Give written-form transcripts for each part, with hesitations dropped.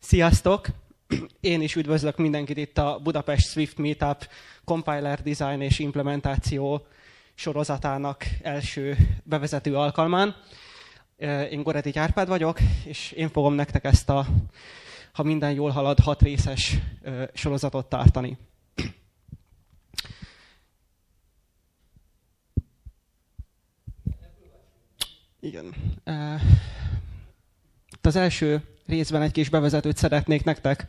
Sziasztok! Én is üdvözlök mindenkit itt a Budapest Swift Meetup Compiler Design és Implementáció sorozatának első bevezető alkalmán. Én Goretics Árpád vagyok, és én fogom nektek ezt a, ha minden jól halad, 6 részes sorozatot tartani. Igen. Az első részben egy kis bevezetőt szeretnék nektek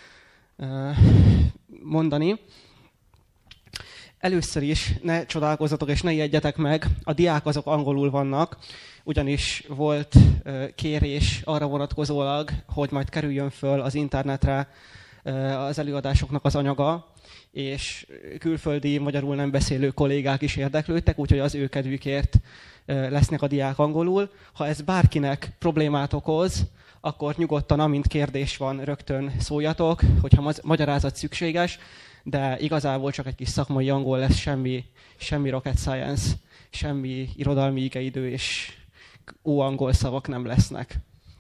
mondani. Először is ne csodálkozzatok és ne ijedjetek meg, a diák azok angolul vannak, ugyanis volt kérés arra vonatkozólag, hogy majd kerüljön föl az internetre az előadásoknak az anyaga, és külföldi, magyarul nem beszélő kollégák is érdeklődtek, úgyhogy az ő kedvükért lesznek a diák angolul. Ha ez bárkinek problémát okoz, akkor nyugodtan, amint kérdés van, rögtön szóljatok, hogyha magyarázat szükséges, de igazából csak egy kis szakmai angol lesz, semmi rocket science, semmi irodalmi igeidő és óangol szavak nem lesznek.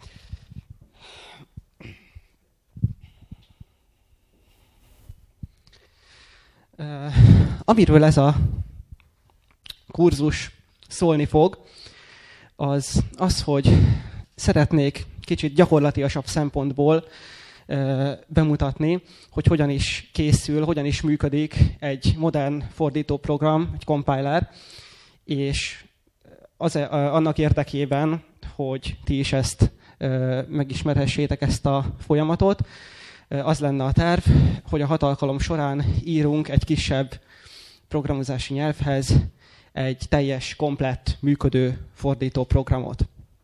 Amiről ez a kurzus szólni fog, az, hogy szeretnék kicsit gyakorlatiasabb szempontból bemutatni, hogy hogyan is készül, hogyan is működik egy modern fordítóprogram, egy compiler, és annak érdekében, hogy ti is ezt megismerhessétek, ezt a folyamatot, az lenne a terv, hogy a 6 alkalom során írunk egy kisebb programozási nyelvhez egy teljes, komplett, működő fordítóprogramot.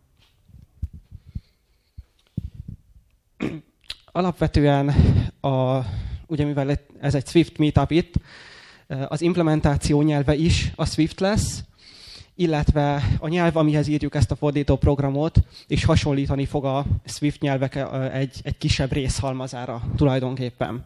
Alapvetően, ugye mivel ez egy Swift Meetup itt, az implementáció nyelve is a Swift lesz, illetve a nyelv, amihez írjuk ezt a fordítóprogramot, és hasonlítani fog a Swift nyelvek egy kisebb részhalmazára tulajdonképpen.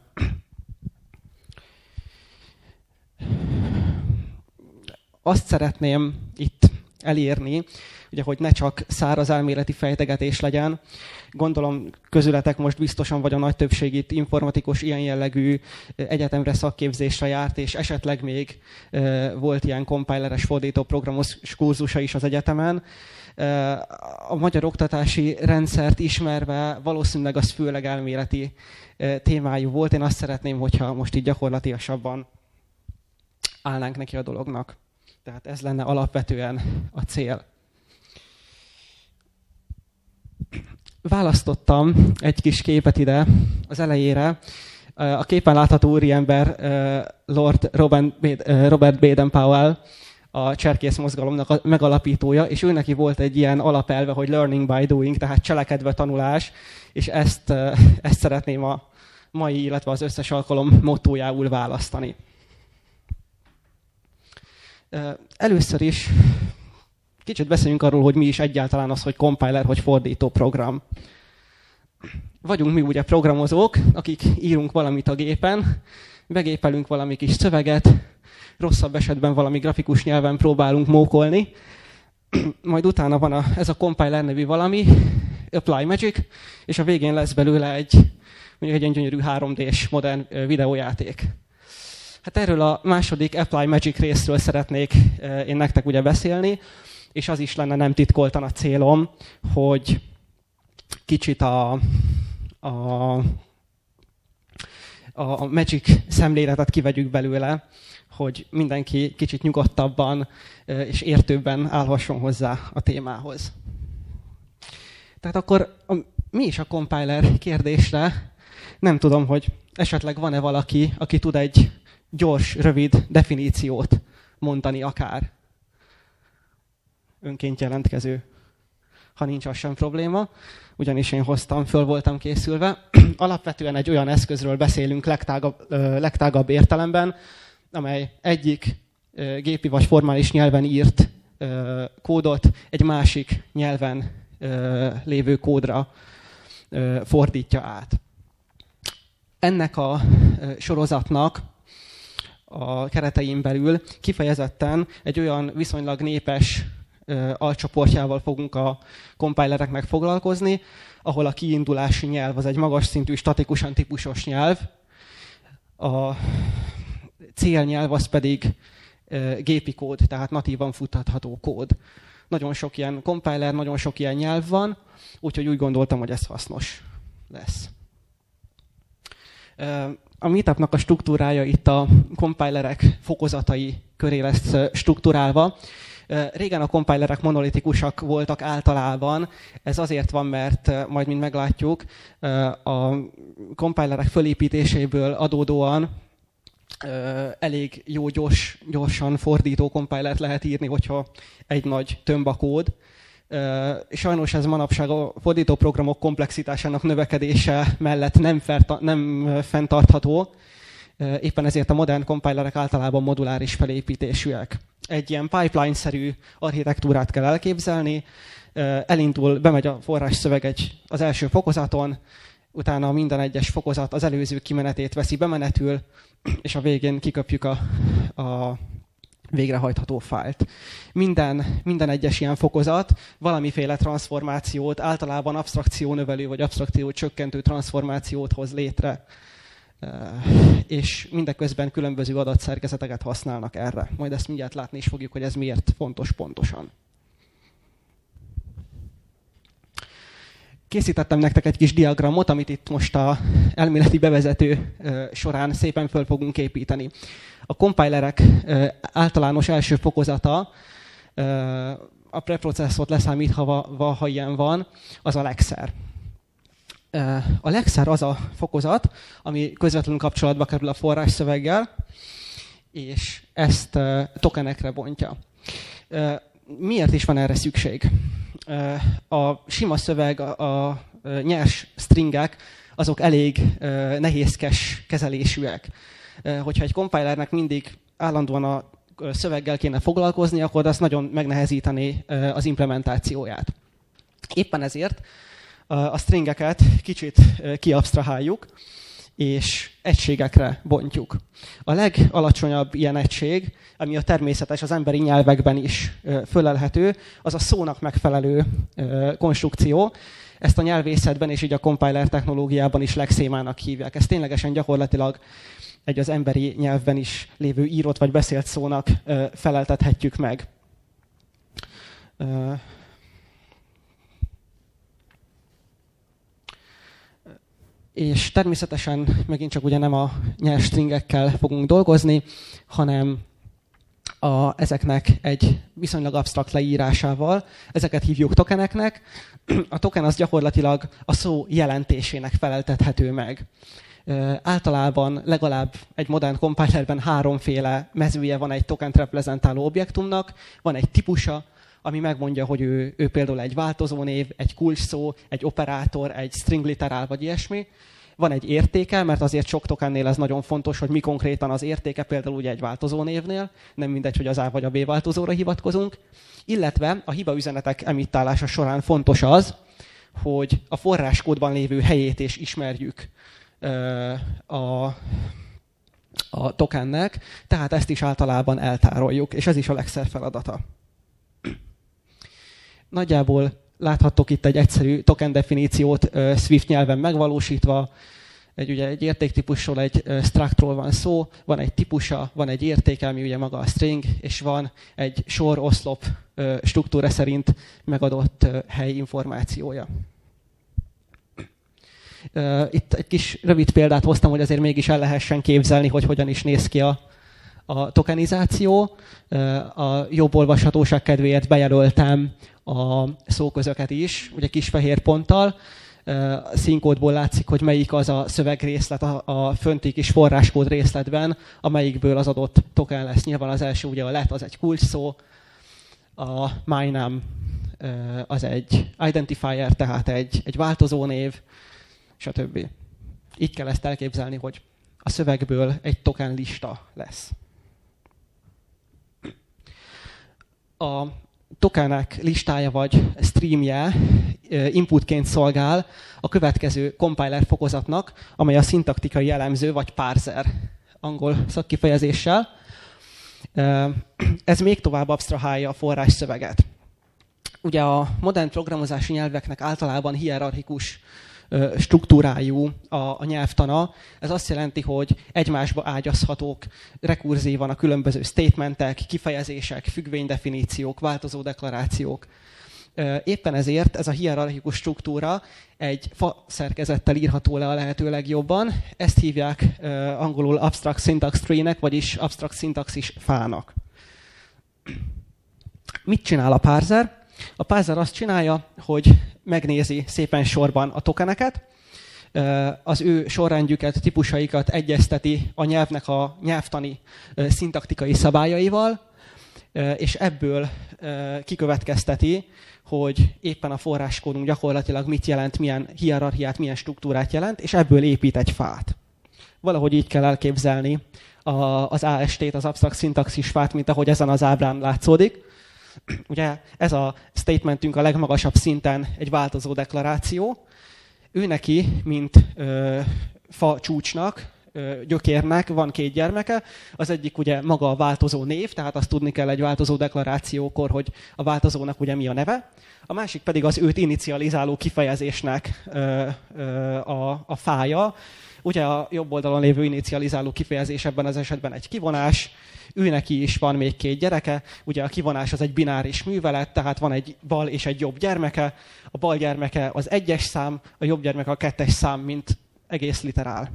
Azt szeretném itt elérni, ugye, hogy ne csak száraz elméleti fejtegetés legyen. Gondolom közületek most biztosan vagy a nagy többség itt informatikus, ilyen jellegű egyetemre szakképzésre járt, és esetleg még volt ilyen compileres fordítóprogramos kurzusa is az egyetemen. A magyar oktatási rendszert ismerve valószínűleg az főleg elméleti témájú volt. Én azt szeretném, hogyha most így gyakorlatilasabban állnánk neki a dolognak. Tehát ez lenne alapvetően a cél. Választottam egy kis képet ide az elejére. A képen látható úriember Lord Robert Baden-Powell, a cserkész mozgalomnak a megalapítója, és ő neki volt egy ilyen alapelve, hogy learning by doing, tehát cselekedve tanulás, és ezt szeretném a mai, illetve az összes alkalom mottójául választani. Először is kicsit beszéljünk arról, hogy mi is egyáltalán az, hogy compiler, hogy fordítóprogram. Vagyunk mi ugye programozók, akik írunk valamit a gépen, begépelünk valami kis szöveget, rosszabb esetben valami grafikus nyelven próbálunk mókolni, majd utána van ez a compiler nevű valami, Apply Magic, és a végén lesz belőle mondjuk egy gyönyörű 3D-s modern videójáték. Hát erről a második Apply Magic részről szeretnék én nektek ugye beszélni, és az is lenne nem titkoltan a célom, hogy kicsit a Magic szemléletet kivegyük belőle, hogy mindenki kicsit nyugodtabban és értőbben állhasson hozzá a témához. Tehát akkor mi is a compiler kérdésre? Nem tudom, hogy esetleg van-e valaki, aki tud egy gyors, rövid definíciót mondani akár. Önként jelentkező. Ha nincs, az sem probléma, ugyanis én hoztam, föl voltam készülve. Alapvetően egy olyan eszközről beszélünk legtágabb értelemben, amely egyik gépi vagy formális nyelven írt kódot egy másik nyelven lévő kódra fordítja át. Ennek a sorozatnak a keretein belül kifejezetten egy olyan viszonylag népes alcsoportjával fogunk a compilereknek foglalkozni, ahol a kiindulási nyelv az egy magas szintű, statikusan típusos nyelv, a célnyelv az pedig gépi kód, tehát natívan futtatható kód. Nagyon sok ilyen compiler, nagyon sok ilyen nyelv van, úgyhogy úgy gondoltam, hogy ez hasznos lesz. A meetupnak a struktúrája itt a compilerek fokozatai köré lesz struktúrálva. Régen a compilerek monolitikusak voltak általában. Ez azért van, mert majd mind meglátjuk, a compilerek fölépítéséből adódóan elég jó gyorsan fordító compilert lehet írni, hogyha egy nagy tömb a kód. Sajnos ez manapság a fordító programok komplexitásának növekedése mellett nem fenntartható. Éppen ezért a modern compilerek általában moduláris felépítésűek. Egy ilyen pipeline-szerű architektúrát kell elképzelni. Elindul, bemegy a forrásszöveg az első fokozaton, utána minden egyes fokozat az előző kimenetét veszi bemenetül, és a végén kiköpjük a végrehajtható fájlt. Minden egyes ilyen fokozat valamiféle transformációt, általában absztrakciónövelő vagy absztrakciócsökkentő transformációt hoz létre. És mindeközben különböző adatszerkezeteket használnak erre. Majd ezt mindjárt látni is fogjuk, hogy ez miért fontos pontosan. Készítettem nektek egy kis diagramot, amit itt most az elméleti bevezető során szépen föl fogunk építeni. A compilerek általános első fokozata, a preprocesszort leszámítva, ha ilyen van, az a legszer. A legszer az a fokozat, ami közvetlenül kapcsolatba kerül a forrásszöveggel, és ezt tokenekre bontja. Miért is van erre szükség? A sima szöveg, a nyers stringek, azok elég nehézkes kezelésűek. Hogyha egy compilernek mindig állandóan a szöveggel kéne foglalkozni, akkor az nagyon megnehezítené az implementációját. Éppen ezért a stringeket kicsit kiabsztraháljuk, és egységekre bontjuk. A legalacsonyabb ilyen egység, ami a természetes, az emberi nyelvekben is fölelhető, az a szónak megfelelő konstrukció. Ezt a nyelvészetben és így a compiler technológiában is legszémának hívják. Ez ténylegesen gyakorlatilag egy az emberi nyelvben is lévő írott vagy beszélt szónak feleltethetjük meg. És természetesen megint csak ugye nem a nyers stringekkel fogunk dolgozni, hanem ezeknek egy viszonylag absztrakt leírásával. Ezeket hívjuk tokeneknek. A token az gyakorlatilag a szó jelentésének feleltethető meg. Általában legalább egy modern compilerben háromféle mezője van egy tokent reprezentáló objektumnak. Van egy típusa, ami megmondja, hogy ő például egy változónév, egy kulcsszó, egy operátor, egy string literál vagy ilyesmi. Van egy értéke, mert azért sok tokennél ez nagyon fontos, hogy mi konkrétan az értéke, például ugye egy változónévnél, nem mindegy, hogy az A vagy a B változóra hivatkozunk. Illetve a hibaüzenetek emittálása során fontos az, hogy a forráskódban lévő helyét is ismerjük a tokennek, tehát ezt is általában eltároljuk, és ez is a legszer feladata. Nagyjából láthattok itt egy egyszerű token definíciót Swift nyelven megvalósítva. Egy értéktípusról, egy structról van szó, van egy típusa, van egy értéke, ami ugye maga a string, és van egy sor-oszlop struktúra szerint megadott hely információja. Itt egy kis rövid példát hoztam, hogy azért mégis el lehessen képzelni, hogy hogyan is néz ki a tokenizáció. A jobb olvashatóság kedvéért bejelöltem a szóközöket is, ugye kis fehér ponttal. A színkódból látszik, hogy melyik az a szövegrészlet a fönti kis forráskód részletben, amelyikből az adott token lesz. Nyilván az első ugye a let, az egy kulcsszó, a myname az egy identifier, tehát egy változónév, stb. Így kell ezt elképzelni, hogy a szövegből egy token lista lesz. A tokenek listája vagy streamje inputként szolgál a következő compiler fokozatnak, amely a szintaktikai elemző vagy parser angol szakkifejezéssel. Ez még tovább absztrahálja a forrásszöveget. Ugye a modern programozási nyelveknek általában hierarchikus struktúrájú a nyelvtana. Ez azt jelenti, hogy egymásba ágyazhatók, rekurzívan a különböző statementek, kifejezések, függvénydefiníciók, változó deklarációk. Éppen ezért ez a hierarchikus struktúra egy fa szerkezettel írható le a lehető legjobban. Ezt hívják angolul abstract syntax tree-nek, vagyis abstract szintaxis fának. Mit csinál a parser? A parser azt csinálja, hogy megnézi szépen sorban a tokeneket, az ő sorrendjüket, típusaikat egyezteti a nyelvnek a nyelvtani szintaktikai szabályaival, és ebből kikövetkezteti, hogy éppen a forráskódunk gyakorlatilag mit jelent, milyen hierarchiát, milyen struktúrát jelent, és ebből épít egy fát. Valahogy így kell elképzelni az AST-t, az absztrakt szintaxis fát, mint ahogy ezen az ábrán látszódik. Ugye ez a statementünk a legmagasabb szinten egy változó deklaráció. Ő neki, mint fa csúcsnak, gyökérnek van 2 gyermeke. Az egyik ugye maga a változó név, tehát azt tudni kell egy változó deklarációkor, hogy a változónak ugye mi a neve. A másik pedig az őt inicializáló kifejezésnek a fája. Ugye a jobb oldalon lévő inicializáló kifejezés ebben az esetben egy kivonás, őneki is van még 2 gyereke, ugye a kivonás az egy bináris művelet, tehát van egy bal és egy jobb gyermeke, a bal gyermeke az 1-es szám, a jobb gyermeke a 2-es szám, mint egész literál.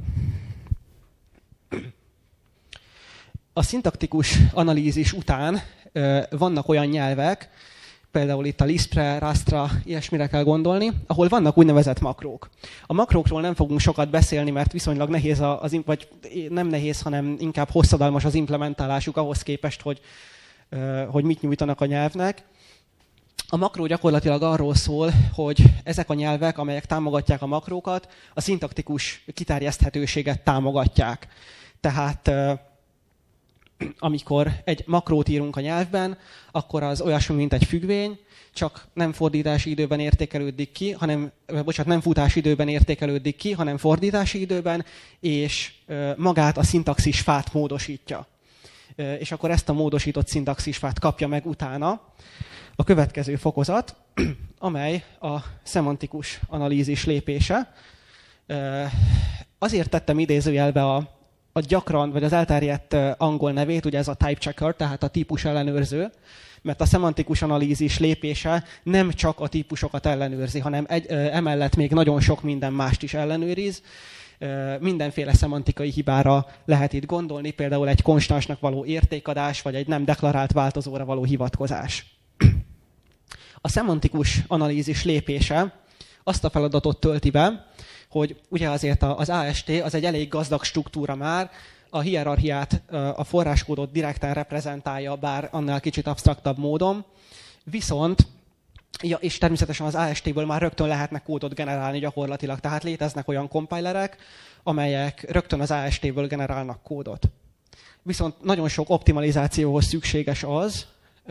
A szintaktikus analízis után vannak olyan nyelvek, például itt a Lispre, Rastra, ilyesmire kell gondolni, ahol vannak úgynevezett makrók. A makrókról nem fogunk sokat beszélni, mert viszonylag nehéz, vagy nem nehéz, hanem inkább hosszadalmas az implementálásuk ahhoz képest, hogy mit nyújtanak a nyelvnek. A makró gyakorlatilag arról szól, hogy ezek a nyelvek, amelyek támogatják a makrókat, a szintaktikus kiterjeszthetőséget támogatják. Tehát amikor egy makrót írunk a nyelvben, akkor az olyasmi, mint egy függvény, csak nem fordítási időben értékelődik ki, nem futási időben értékelődik ki, hanem fordítási időben, és magát a szintaxisfát módosítja. És akkor ezt a módosított szintaxisfát kapja meg utána a következő fokozat, amely a szemantikus analízis lépése. Azért tettem idézőjelbe a gyakran, vagy az elterjedt angol nevét, ugye ez a type checker, tehát a típus ellenőrző, mert a szemantikus analízis lépése nem csak a típusokat ellenőrzi, hanem emellett még nagyon sok minden mást is ellenőriz. Mindenféle szemantikai hibára lehet itt gondolni, például egy konstansnak való értékadás, vagy egy nem deklarált változóra való hivatkozás. A szemantikus analízis lépése azt a feladatot tölti be, hogy ugye azért az AST az egy elég gazdag struktúra már, a hierarchiát, a forráskódot direkten reprezentálja, bár annál kicsit absztraktabb módon, viszont, és természetesen az AST-ből már rögtön lehetne kódot generálni gyakorlatilag, tehát léteznek olyan compilerek, amelyek rögtön az AST-ből generálnak kódot. Viszont nagyon sok optimalizációhoz szükséges az,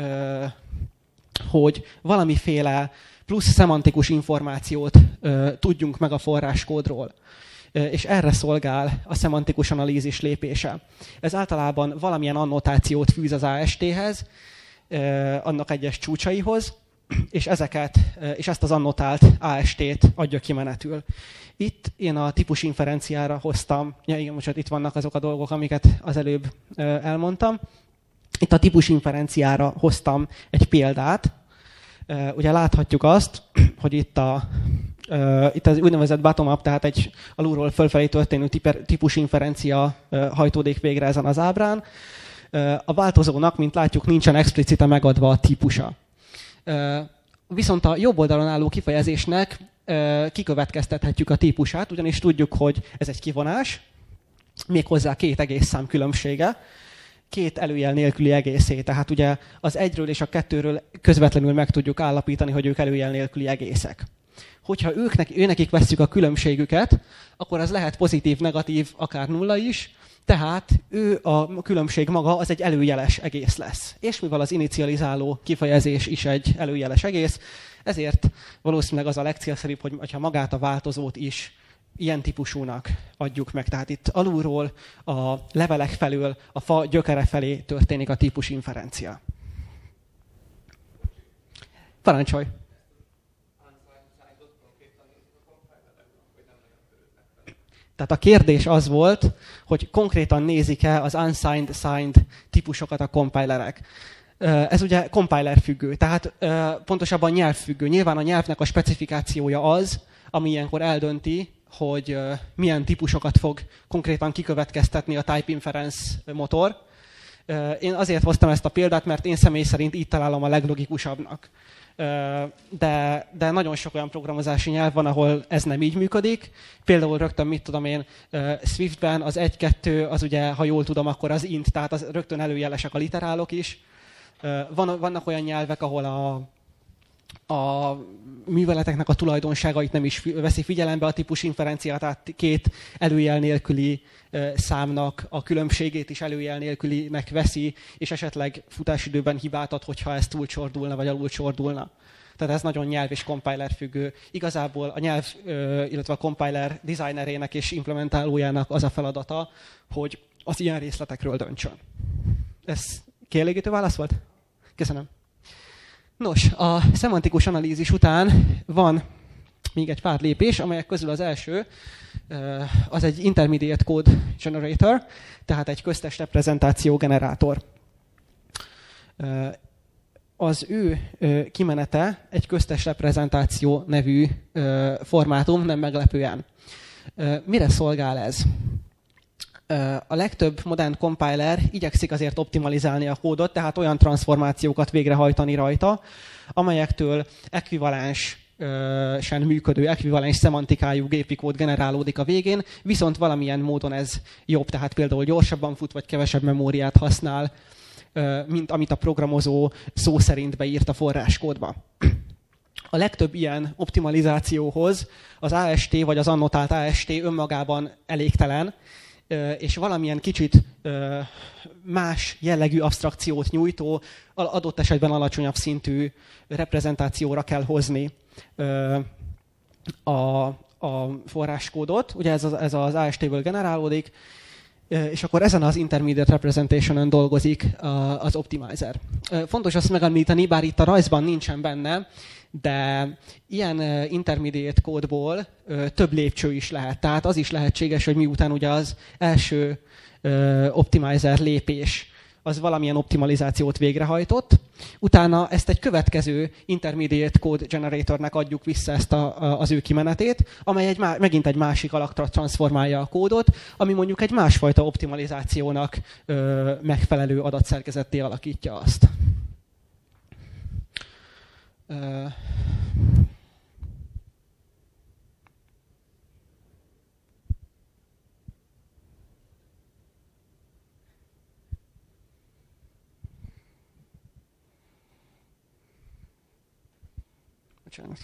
hogy valamiféle plusz szemantikus információt tudjunk meg a forráskódról. És erre szolgál a szemantikus analízis lépése. Ez általában valamilyen annotációt fűz az AST-hez, annak egyes csúcsaihoz, és ezt az annotált AST-t adja ki menetül. Itt én a típusinferenciára hoztam, itt vannak azok a dolgok, amiket az előbb elmondtam. Itt a típusinferenciára hoztam egy példát. Ugye láthatjuk azt, hogy itt az úgynevezett bottom-up, tehát egy alulról fölfelé történő típusinferencia hajtódik végre ezen az ábrán. A változónak, mint látjuk, nincsen explicite megadva a típusa. Viszont a jobb oldalon álló kifejezésnek kikövetkeztethetjük a típusát, ugyanis tudjuk, hogy ez egy kivonás, méghozzá 2 egész szám különbsége, 2 előjel nélküli egészé. Tehát ugye az 1-ről és a 2-ről közvetlenül meg tudjuk állapítani, hogy ők előjel nélküli egészek. Hogyha őnekik vesszük a különbségüket, akkor az lehet pozitív, negatív, akár nulla is, tehát ő a különbség maga az egy előjeles egész lesz. És mivel az inicializáló kifejezés is egy előjeles egész, ezért valószínűleg az a legcélszerűbb, hogyha magát a változót is ilyen típusúnak adjuk meg. Tehát itt alulról, a levelek felől, a fa gyökere felé történik a típusinferencia. Parancsolj! Tehát a kérdés az volt, hogy konkrétan nézik-e az unsigned, signed típusokat a compilerek. Ez ugye compiler függő, tehát pontosabban nyelvfüggő. Nyilván a nyelvnek a specifikációja az, ami ilyenkor eldönti, hogy milyen típusokat fog konkrétan kikövetkeztetni a type inference motor. Én azért hoztam ezt a példát, mert én személy szerint így találom a leglogikusabbnak. De nagyon sok olyan programozási nyelv van, ahol ez nem így működik. Például rögtön, mit tudom én, Swiftben az 1-2, az ugye, ha jól tudom, akkor az int, tehát az rögtön előjelesek a literálok is. Vannak olyan nyelvek, ahol a műveleteknek a tulajdonságait nem is veszi figyelembe a típus inferenciát, tehát két előjel nélküli számnak a különbségét is előjel nélkülinek veszi, és esetleg futásidőben hibát ad, hogyha ez túlcsordulna, vagy alulcsordulna. Tehát ez nagyon nyelv és compiler függő. Igazából a nyelv, illetve a compiler designerének és implementálójának az a feladata, hogy az ilyen részletekről döntsön. Ez kielégítő válasz volt? Köszönöm. Nos, a szemantikus analízis után van még egy pár lépés, amelyek közül az első az egy intermediate code generator, tehát egy köztes reprezentáció generátor. Az ő kimenete egy köztes reprezentáció nevű formátum, nem meglepően. Mire szolgál ez? A legtöbb modern compiler igyekszik azért optimalizálni a kódot, tehát olyan transformációkat végrehajtani rajta, amelyektől ekvivalensen működő, ekvivalens szemantikájú gépi kód generálódik a végén, viszont valamilyen módon ez jobb, tehát például gyorsabban fut, vagy kevesebb memóriát használ, mint amit a programozó szó szerint beírt a forráskódba. A legtöbb ilyen optimalizációhoz az AST vagy az annotált AST önmagában elégtelen, és valamilyen kicsit más jellegű absztrakciót nyújtó, adott esetben alacsonyabb szintű reprezentációra kell hozni a forráskódot. Ugye ez az AST-ből generálódik, és akkor ezen az intermediate representation-ön dolgozik az optimizer. Fontos azt megemlíteni, bár itt a rajzban nincsen benne, de ilyen intermediate kódból több lépcső is lehet. Tehát az is lehetséges, hogy miután ugye az első optimizer lépés az valamilyen optimalizációt végrehajtott, utána ezt egy következő intermediate code generatornek adjuk vissza ezt az ő kimenetét, amely megint egy másik alakra transformálja a kódot, ami mondjuk egy másfajta optimalizációnak megfelelő adatszerkezetté alakítja azt. Bocsánat.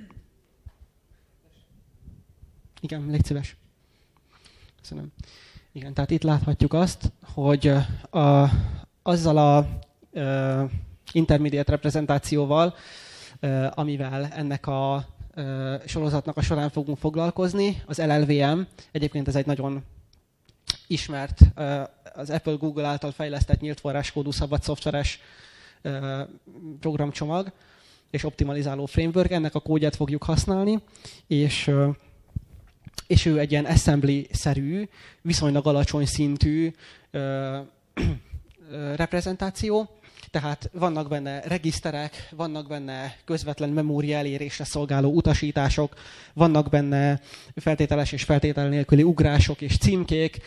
Igen, légy szíves. Köszönöm. Igen, tehát itt láthatjuk azt, hogy azzal a intermediate reprezentációval, amivel ennek a sorozatnak a során fogunk foglalkozni, az LLVM, egyébként ez egy nagyon ismert, az Apple-Google által fejlesztett nyílt forráskódú szabad szoftveres programcsomag és optimalizáló framework, ennek a kódját fogjuk használni, és ő egy ilyen assembly-szerű, viszonylag alacsony szintű reprezentáció, tehát vannak benne regiszterek, vannak benne közvetlen memória elérésre szolgáló utasítások, vannak benne feltételes és feltétel nélküli ugrások és címkék,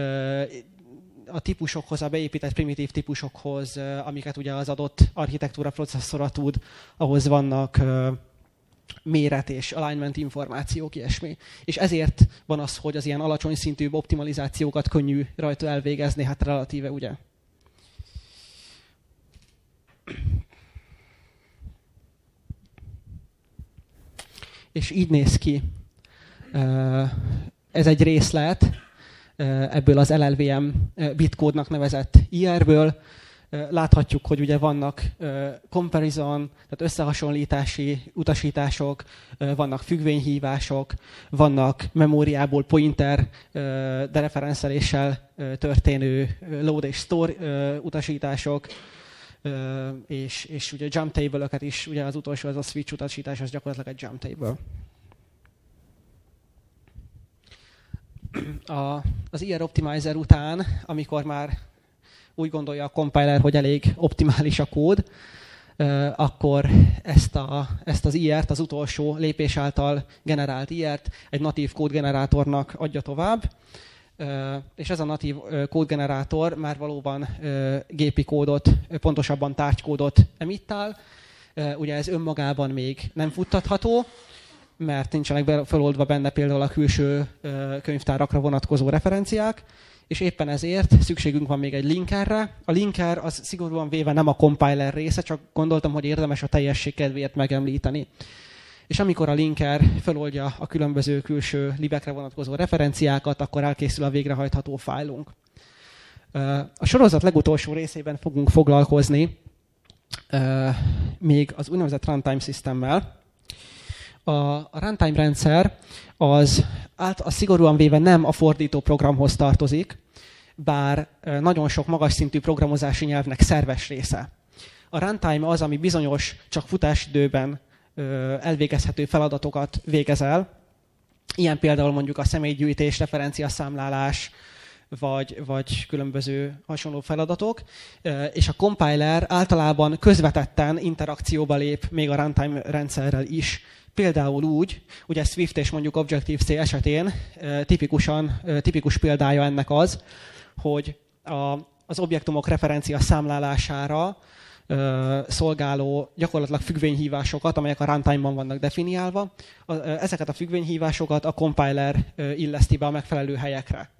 a típusokhoz, a beépített primitív típusokhoz, amiket ugye az adott architektúra processzora tud, ahhoz vannak méret és alignment információk, ilyesmi. És ezért van az, hogy az ilyen alacsony szintű optimalizációkat könnyű rajta elvégezni, hát relatíve, ugye? És így néz ki. Ez egy részlet ebből az LLVM bitkódnak nevezett IR-ből. Láthatjuk, hogy ugye vannak comparison, tehát összehasonlítási utasítások, vannak függvényhívások, vannak memóriából pointer dereferenszeléssel történő load és store utasítások, és ugye jump table-öket is, ugye az utolsó, az a switch utasítás, az gyakorlatilag egy jump table. Az IR Optimizer után, amikor már úgy gondolja a compiler, hogy elég optimális a kód, akkor ezt az IR-t, az utolsó lépés által generált IR-t egy natív kódgenerátornak adja tovább, és ez a natív kódgenerátor már valóban gépi kódot, pontosabban tárgykódot emittál. Ugye ez önmagában még nem futtatható, mert nincsenek feloldva benne például a külső könyvtárakra vonatkozó referenciák, és éppen ezért szükségünk van még egy linkerre. A linker az szigorúan véve nem a compiler része, csak gondoltam, hogy érdemes a teljesség kedvéért megemlíteni. És amikor a linker feloldja a különböző külső libekre vonatkozó referenciákat, akkor elkészül a végrehajtható fájlunk. A sorozat legutolsó részében fogunk foglalkozni még az úgynevezett runtime systemmel. A runtime rendszer az szigorúan véve nem a fordító programhoz tartozik, bár nagyon sok magas szintű programozási nyelvnek szerves része. A runtime az, ami bizonyos, csak futásidőben elvégezhető feladatokat végez el. Ilyen például mondjuk a személygyűjtés, referenciaszámlálás, vagy különböző hasonló feladatok, és a compiler általában közvetetten interakcióba lép még a runtime rendszerrel is. Például úgy, ugye Swift és mondjuk Objective-C esetén tipikus példája ennek az, hogy az objektumok referencia számlálására szolgáló gyakorlatilag függvényhívásokat, amelyek a runtime-ban vannak definiálva, ezeket a függvényhívásokat a compiler illeszti be a megfelelő helyekre.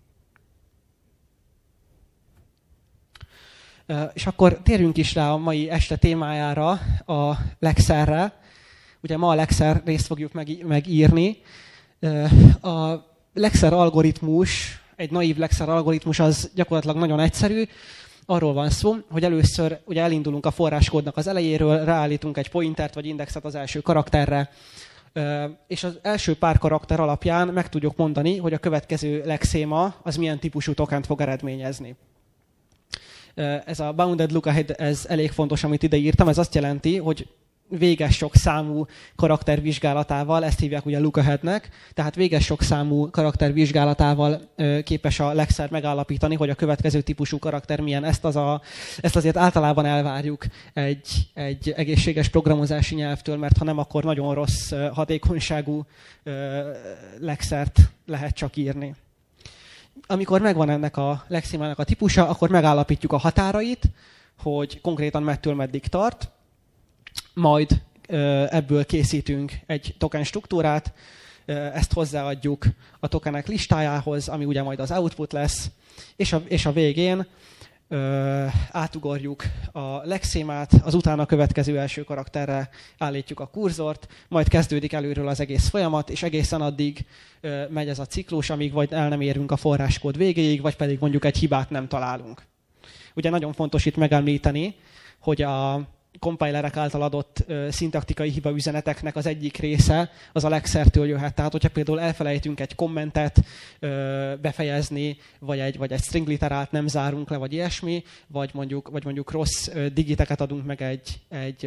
És akkor térjünk is rá a mai este témájára, a Lexerre. Ugye ma a Lexer részt fogjuk megírni. A Lexer algoritmus, egy naív Lexer algoritmus az gyakorlatilag nagyon egyszerű. Arról van szó, hogy először ugye elindulunk a forráskódnak az elejéről, ráállítunk egy pointert vagy indexet az első karakterre, és az első pár karakter alapján meg tudjuk mondani, hogy a következő lexéma az milyen típusú tokent fog eredményezni. Ez a bounded lookahead, ez elég fontos, amit ide írtam. Ez azt jelenti, hogy véges sok számú karakter vizsgálatával, ezt hívják ugye lookaheadnek, tehát véges sok számú karakter vizsgálatával képes a Lexer megállapítani, hogy a következő típusú karakter milyen. Ezt azért általában elvárjuk egy egészséges programozási nyelvtől, mert ha nem, akkor nagyon rossz hatékonyságú Lexert lehet csak írni. Amikor megvan ennek a lexémának a típusa, akkor megállapítjuk a határait, hogy konkrétan mettől meddig tart, majd ebből készítünk egy token struktúrát, ezt hozzáadjuk a tokenek listájához, ami ugye majd az output lesz, és a végén átugorjuk a lexémát, az utána következő első karakterre állítjuk a kurzort, majd kezdődik előről az egész folyamat, és egészen addig megy ez a ciklus, amíg vagy el nem érünk a forráskód végéig, vagy pedig mondjuk egy hibát nem találunk. Ugye nagyon fontos itt megemlíteni, hogy a compilerek által adott szintaktikai hibaüzeneteknek az egyik része az a Lexertől jöhet. Tehát, hogyha például elfelejtünk egy kommentet befejezni, vagy egy string literát nem zárunk le, vagy ilyesmi, vagy mondjuk rossz digiteket adunk meg egy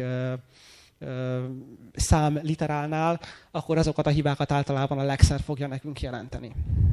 szám literálnál, akkor azokat a hibákat általában a Lexer fogja nekünk jelenteni.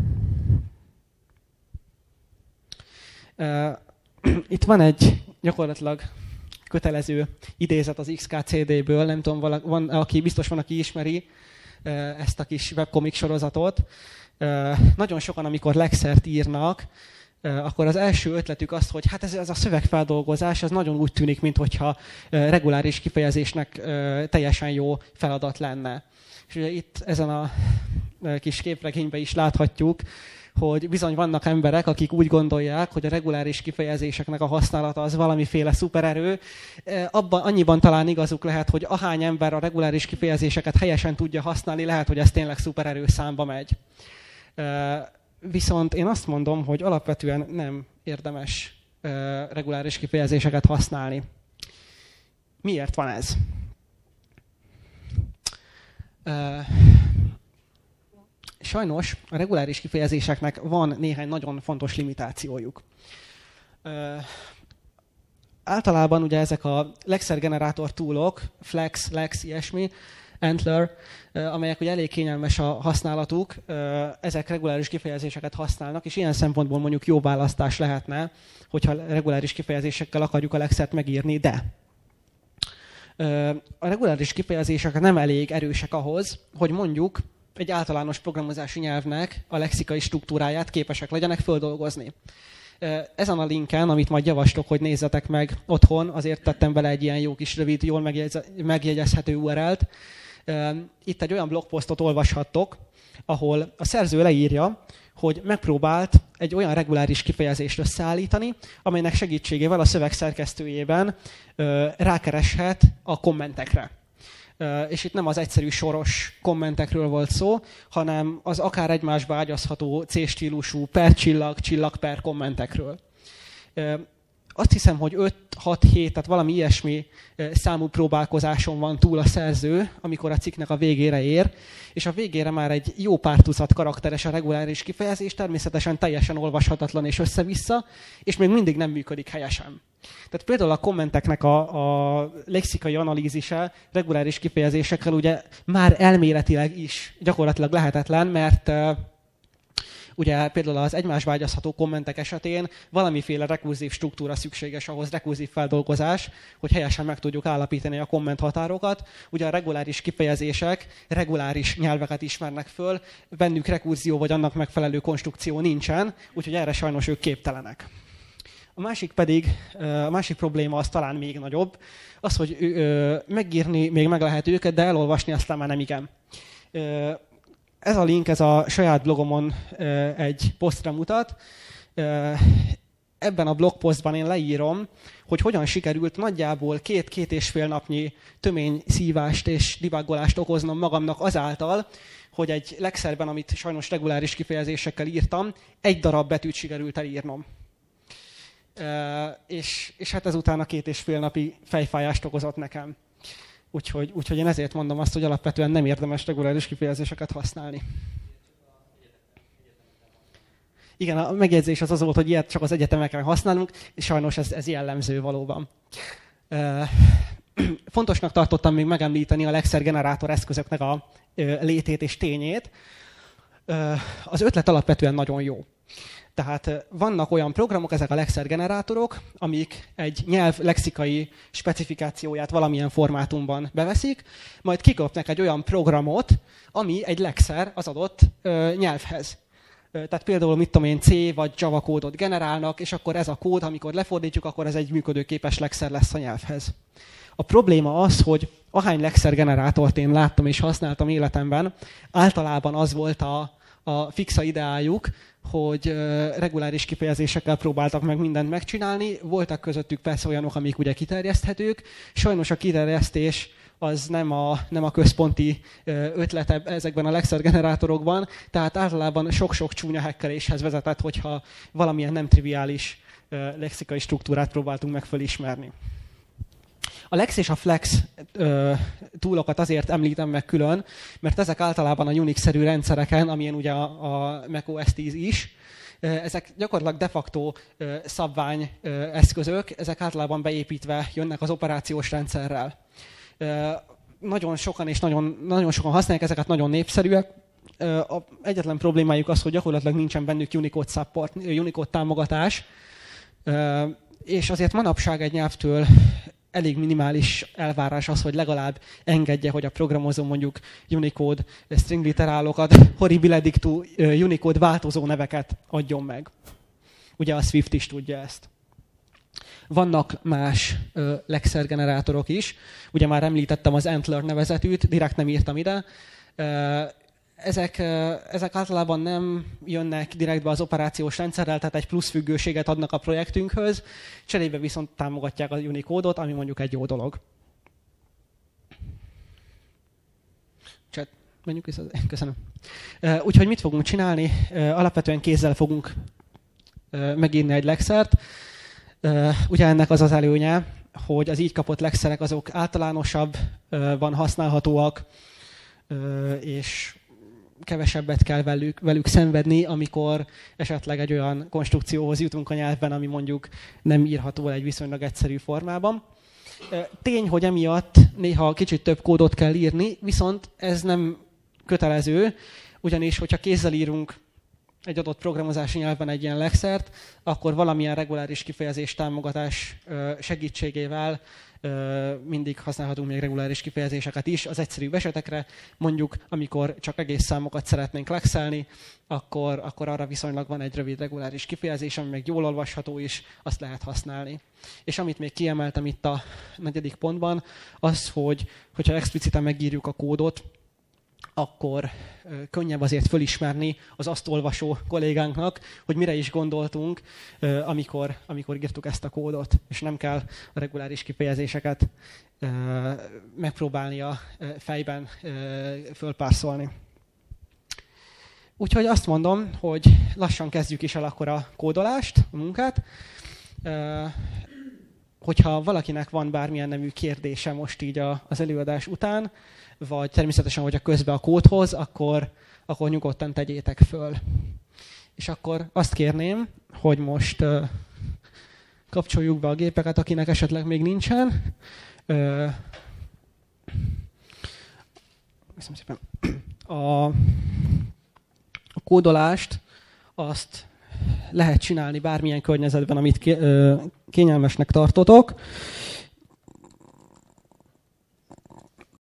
Itt van egy gyakorlatilag kötelező idézet az XKCD-ből, nem tudom, biztos van, aki ismeri ezt a kis webcomic sorozatot. Nagyon sokan, amikor Lexert írnak, akkor az első ötletük az, hogy hát ez a szövegfeldolgozás, ez nagyon úgy tűnik, mintha reguláris kifejezésnek teljesen jó feladat lenne. És ugye itt ezen a kis képregényben is láthatjuk, hogy bizony vannak emberek, akik úgy gondolják, hogy a reguláris kifejezéseknek a használata az valamiféle szupererő. Annyiban talán igazuk lehet, hogy ahány ember a reguláris kifejezéseket helyesen tudja használni, lehet, hogy ez tényleg szupererő számba megy. Viszont én azt mondom, hogy alapvetően nem érdemes reguláris kifejezéseket használni. Miért van ez? Sajnos a reguláris kifejezéseknek van néhány nagyon fontos limitációjuk. Általában ugye ezek a Lexer generátor toolok, Flex, Lex, ilyesmi, Antler, amelyek ugye elég kényelmes a használatuk, ezek reguláris kifejezéseket használnak, és ilyen szempontból mondjuk jó választás lehetne, hogyha reguláris kifejezésekkel akarjuk a Lexert megírni, de a reguláris kifejezések nem elég erősek ahhoz, hogy mondjuk egy általános programozási nyelvnek a lexikai struktúráját képesek legyenek földolgozni. Ezen a linken, amit majd javaslok, hogy nézzetek meg otthon, azért tettem bele egy ilyen jó kis rövid, jól megjegyezhető URL-t. Itt egy olyan blogposztot olvashattok, ahol a szerző leírja, hogy megpróbált egy olyan reguláris kifejezést összeállítani, amelynek segítségével a szöveg szerkesztőjében rákereshet a kommentekre. És itt nem az egyszerű soros kommentekről volt szó, hanem az akár egymásba ágyazható C-stílusú per csillag, csillag per kommentekről. Azt hiszem, hogy 5-6-7, tehát valami ilyesmi számú próbálkozáson van túl a szerző, amikor a cikknek a végére ér, és a végére már egy jó pár tucat karakteres a reguláris kifejezés, természetesen teljesen olvashatatlan és össze-vissza, és még mindig nem működik helyesen. Tehát például a kommenteknek a lexikai analízise reguláris kifejezésekkel ugye már elméletileg is gyakorlatilag lehetetlen, mert ugye például az egymásba ágyazható kommentek esetén valamiféle rekurzív struktúra szükséges ahhoz, rekurzív feldolgozás, hogy helyesen meg tudjuk állapítani a komment határokat. Ugye a reguláris kifejezések reguláris nyelveket ismernek föl, bennük rekurzió vagy annak megfelelő konstrukció nincsen, úgyhogy erre sajnos ők képtelenek. A másik probléma az talán még nagyobb, az, hogy megírni még meg lehet őket, de elolvasni aztán már nem igen. Ez a link, ez a saját blogomon egy posztra mutat. Ebben a blogposztban én leírom, hogy hogyan sikerült nagyjából 2-2,5 napnyi tömény szívást és debuggolást okoznom magamnak azáltal, hogy egy Lexerben, amit sajnos reguláris kifejezésekkel írtam, egy darab betűt sikerült elírnom. És hát ezután a 2,5 napi fejfájást okozott nekem. Úgyhogy én ezért mondom azt, hogy alapvetően nem érdemes reguláris kifejezéseket használni. Igen, a megjegyzés az volt, hogy ilyet csak az egyetemeken használunk, és sajnos ez jellemző valóban. Fontosnak tartottam még megemlíteni a Lexer generátor eszközöknek a létét és tényét. Az ötlet alapvetően nagyon jó. Tehát vannak olyan programok, ezek a Lexer generátorok, amik egy nyelv lexikai specifikációját valamilyen formátumban beveszik, majd kikapnak egy olyan programot, ami egy Lexer az adott nyelvhez. Tehát például, mit tudom én, C vagy Java kódot generálnak, és akkor ez a kód, amikor lefordítjuk, akkor ez egy működőképes Lexer lesz a nyelvhez. A probléma az, hogy ahány Lexer generátort én láttam és használtam életemben, általában az volt a fixa ideájuk, hogy reguláris kifejezésekkel próbáltak meg mindent megcsinálni. Voltak közöttük persze olyanok, amik ugye kiterjeszthetők. Sajnos a kiterjesztés az nem a központi ötlete ezekben a Lexer generátorokban, tehát általában sok-sok csúnya hekkeléshez vezetett, hogyha valamilyen nem triviális lexikai struktúrát próbáltunk meg fölismerni. A Lex és a Flex túlokat azért említem meg külön, mert ezek általában a Unix-szerű rendszereken, amilyen ugye a macOS 10 is, ezek gyakorlatilag de facto szabvány eszközök, ezek általában beépítve jönnek az operációs rendszerrel. Nagyon sokan és nagyon sokan használják ezeket, nagyon népszerűek. Egyetlen problémájuk az, hogy gyakorlatilag nincsen bennük Unicode support, Unicode támogatás, és azért manapság egy nyelvtől elég minimális elvárás az, hogy legalább engedje, hogy a programozó mondjuk Unicode string literálokat, horribile dictu Unicode változó neveket adjon meg. Ugye a Swift is tudja ezt. Vannak más Lexer generátorok is. Ugye már említettem az Antler nevezetűt, direkt nem írtam ide. Ezek általában nem jönnek direktbe az operációs rendszerrel, tehát egy plusz függőséget adnak a projektünkhöz, cserébe viszont támogatják a Unicode-ot, ami mondjuk egy jó dolog. Menjünk vissza. Köszönöm. Úgyhogy mit fogunk csinálni? Alapvetően kézzel fogunk megírni egy Lexert. Ugye ennek az az előnye, hogy az így kapott Lexerek azok általánosabban használhatóak, és kevesebbet kell velük szenvedni, amikor esetleg egy olyan konstrukcióhoz jutunk a nyelvben, ami mondjuk nem írható egy viszonylag egyszerű formában. Tény, hogy emiatt néha kicsit több kódot kell írni, viszont ez nem kötelező, ugyanis, hogyha kézzel írunk egy adott programozási nyelven egy ilyen lekszert, akkor valamilyen reguláris kifejezés támogatás segítségével mindig használhatunk még reguláris kifejezéseket is. Az egyszerűbb esetekre, mondjuk amikor csak egész számokat szeretnénk lexelni, akkor arra viszonylag van egy rövid reguláris kifejezés, ami meg jól olvasható is, azt lehet használni. És amit még kiemeltem itt a 4. pontban, az, hogyha expliciten megírjuk a kódot, akkor könnyebb azért fölismerni az azt olvasó kollégánknak, hogy mire is gondoltunk, amikor írtuk ezt a kódot, és nem kell a reguláris kifejezéseket megpróbálni a fejben fölpárszolni. Úgyhogy azt mondom, hogy lassan kezdjük is el akkor a kódolást, a munkát. Hogyha valakinek van bármilyen nemű kérdése most így az előadás után, vagy természetesen, hogyha közben a kódhoz, akkor nyugodtan tegyétek föl. És akkor azt kérném, hogy most kapcsoljuk be a gépeket, akinek esetleg még nincsen. Köszönöm szépen. A kódolást azt lehet csinálni bármilyen környezetben, amit kényelmesnek tartotok.